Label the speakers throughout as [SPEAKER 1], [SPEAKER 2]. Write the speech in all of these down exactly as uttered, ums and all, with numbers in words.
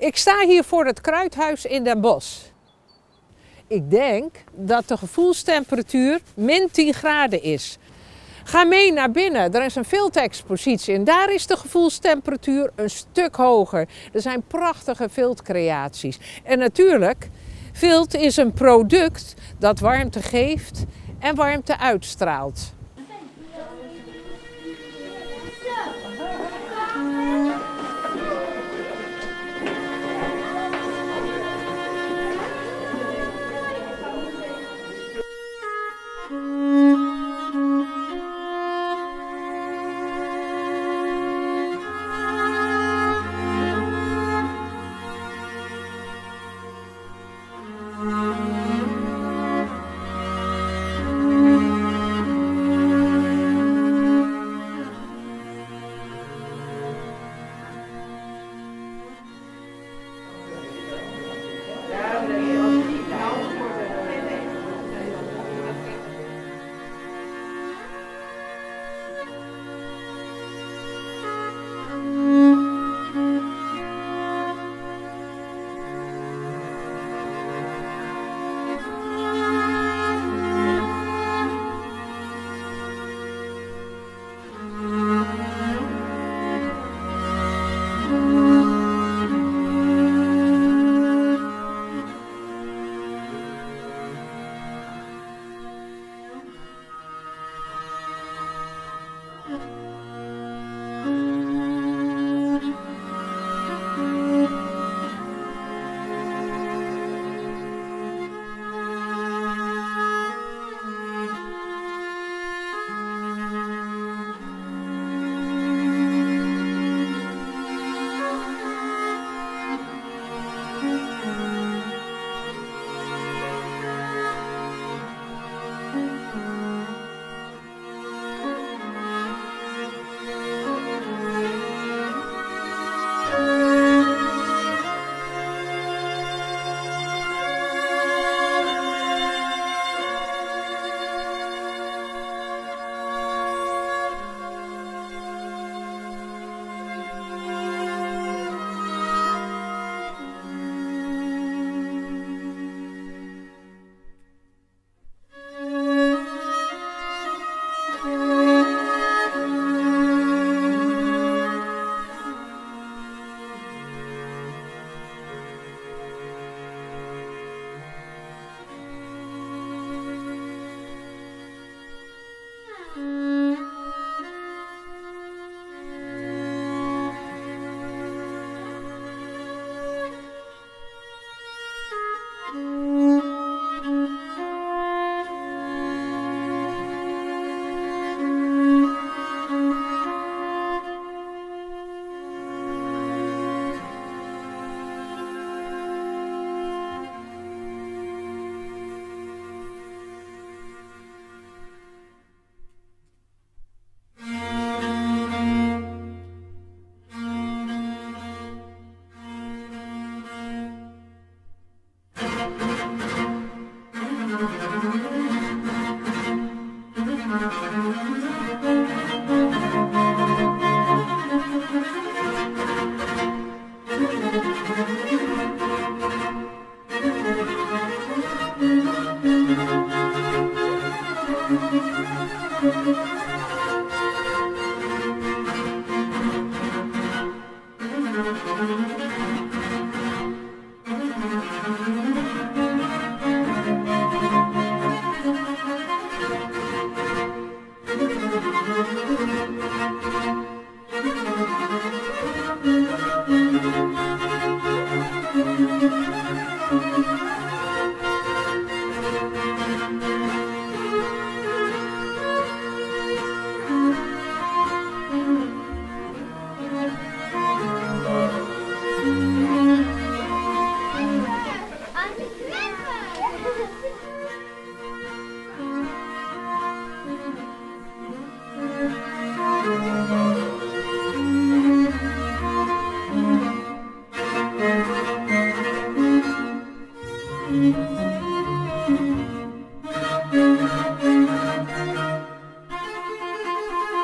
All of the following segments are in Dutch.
[SPEAKER 1] Ik sta hier voor het Kruidhuis in Den Bosch. Ik denk dat de gevoelstemperatuur min tien graden is. Ga mee naar binnen, er is een viltexpositie en daar is de gevoelstemperatuur een stuk hoger. Er zijn prachtige viltcreaties. En natuurlijk, vilt is een product dat warmte geeft en warmte uitstraalt.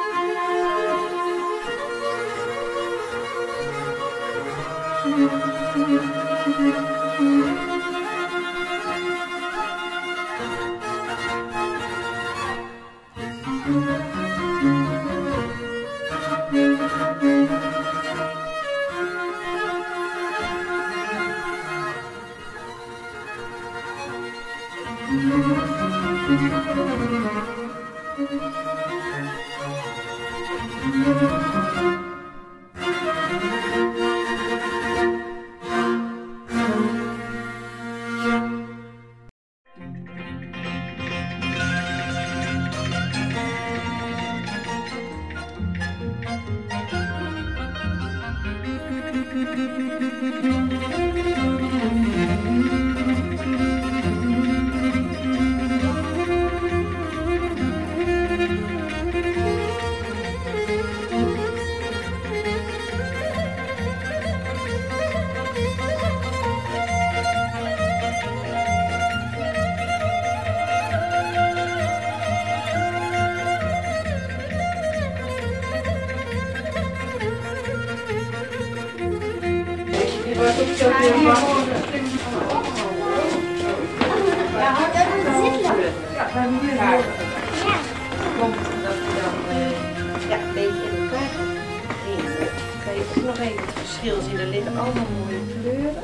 [SPEAKER 2] Thank you. Ja, een beetje in elkaar krijgen. Kan je ook nog even het verschil zien. Er liggen allemaal mooie kleuren.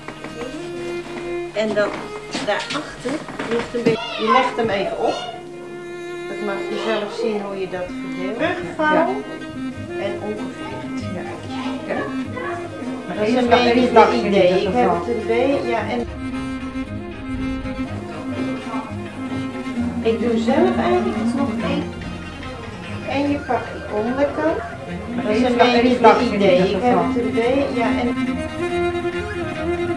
[SPEAKER 2] En dan daarachter ligt een beetje. Je legt hem even op. Dat mag je zelf zien hoe je dat verdeelt. Terugvouwen en ongeveerd. Ja. Dat is een beetje het idee. Ik heb het een beetje. Ja, en ik doe zelf eigenlijk nog één. En je pakt de onderkant. Dat is een beetje het idee. Ik heb het een beetje. Ja, en